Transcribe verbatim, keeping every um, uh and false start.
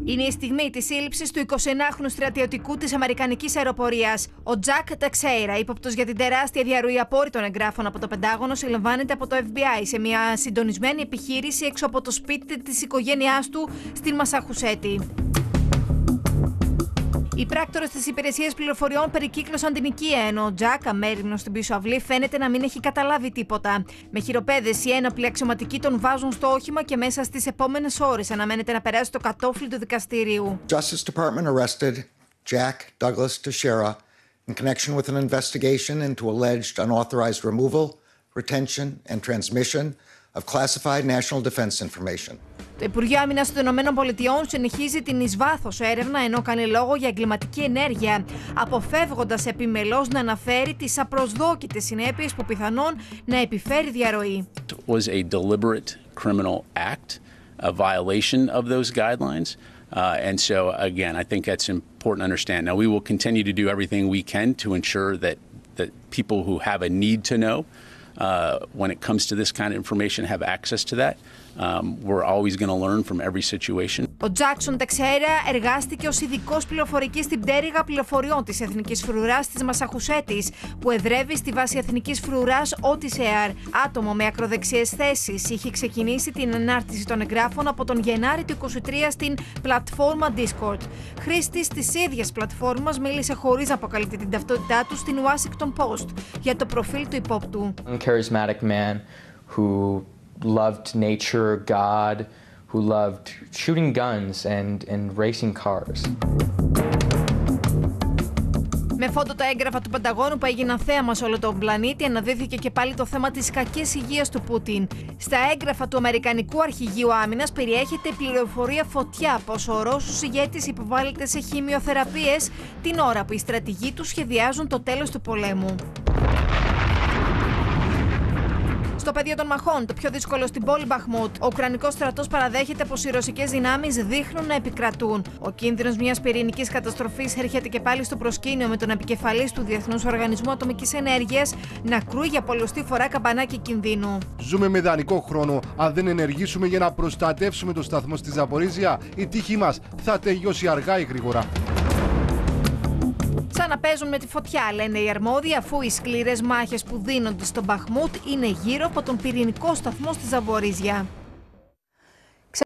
Είναι η στιγμή της σύλληψης του εικοσιενάχρονου στρατιωτικού της Αμερικανικής αεροπορίας. Ο Τζακ Τεξέιρα, ύποπτος για την τεράστια διαρροή απόρριτων εγγράφων από το Πεντάγωνο, συλλαμβάνεται από το Εφ Μπι Άι σε μια συντονισμένη επιχείρηση έξω από το σπίτι της οικογένειάς του στην Μασαχουσέτη. Οι πράκτορες της Υπηρεσίας Πληροφοριών περικύκλωσαν την οικία, ενώ ο Τζακ, αμέριμνος στην πίσω αυλή, φαίνεται να μην έχει καταλάβει τίποτα. Με χειροπέδες, οι ένοπλοι αξιωματικοί τον βάζουν στο όχημα και μέσα στις επόμενες ώρες αναμένεται να περάσει το κατόφλι του δικαστηρίου. Justice Department arrested Jack Douglas Teixeira in connection with an investigation into alleged unauthorized removal, retention and transmission of classified national defense information. Το Υπουργείο Άμυνας των Ηνωμένων Πολιτειών συνεχίζει την εις βάθος έρευνα, ενώ κάνει λόγο για εγκληματική ενέργεια, αποφεύγοντας επιμελώς να αναφέρει τις απροσδόκητες συνέπειες που πιθανόν να επιφέρει διαρροή. It was a deliberate criminal act, a violation of those guidelines. Uh, and so, again, I think that's important to understand. Now, we will continue to do everything we can to ensure that, that people who have a need to know uh, when it comes to this kind of information have access to that. Um, we're always going to learn from every situation. Ο Τζάκσον Τεξέιρα εργάστηκε ως ειδικός πληροφορικής στην πτέρυγα πληροφοριών της Εθνικής Φρουράς της Μασαχουσέτης, που εδρεύει στη βάση Εθνικής Φρουράς Ότισεαρ. Άτομο με ακροδεξιές θέσεις, είχε ξεκινήσει την ανάρτηση των εγγράφων από τον Γενάρη του είκοσι τρία στην πλατφόρμα Discord. Χρήστης της ίδιας πλατφόρμας μίλησε χωρίς να αποκαλύπτει την ταυτότητά του στην Washington Post για το προφίλ του υπόπτου. Charismatic man who loved nature, God, who loved shooting guns and, and racing cars. Με φόντο τα έγγραφα του Πενταγώνου που έγιναν θέαμα σε όλο τον πλανήτη, αναδύθηκε και πάλι το θέμα της κακής υγείας του Πούτιν. Στα έγγραφα του Αμερικανικού Αρχηγείου Άμυνας περιέχεται πληροφορία φωτιά πως ο Ρώσος ηγέτης υποβάλλεται σε χημειοθεραπείες την ώρα που οι στρατηγοί του σχεδιάζουν το τέλος του πολέμου. Στο πεδίο των μαχών, το πιο δύσκολο στην πόλη Μπαχμούτ, ο Ουκρανικός στρατός παραδέχεται πως οι ρωσικές δυνάμεις δείχνουν να επικρατούν. Ο κίνδυνος μιας πυρηνικής καταστροφής έρχεται και πάλι στο προσκήνιο, με τον επικεφαλής του Διεθνούς Οργανισμού Ατομικής Ενέργειας να κρούει για πολλοστή φορά καμπανάκι κινδύνου. Ζούμε με ιδανικό χρόνο. Αν δεν ενεργήσουμε για να προστατεύσουμε το σταθμό στη Ζαπορίζια, η τύχη μας θα τελειώσει αργά ή γρήγορα. Σαν να παίζουν με τη φωτιά, λένε οι αρμόδιοι, αφού οι σκληρές μάχες που δίνονται στο Μπαχμούτ είναι γύρω από τον πυρηνικό σταθμό στη Ζαπορίζια.